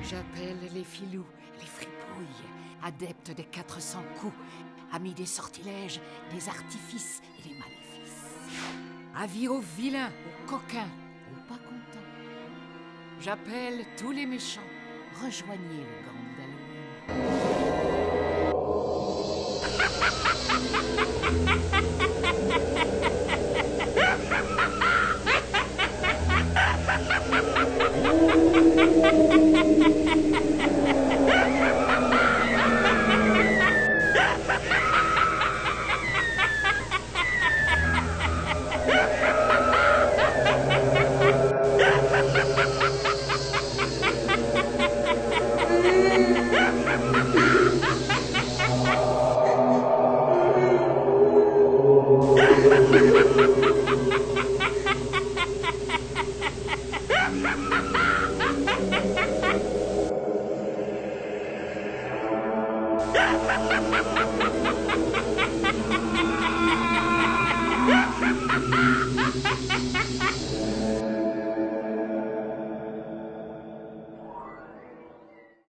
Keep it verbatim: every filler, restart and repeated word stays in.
J'appelle les filous, les fripouilles, adeptes des quatre cents coups, amis des sortilèges, des artifices et des maléfices. Avis aux vilains, aux coquins, aux pas contents. J'appelle tous les méchants, rejoignez le gang d'Halloween.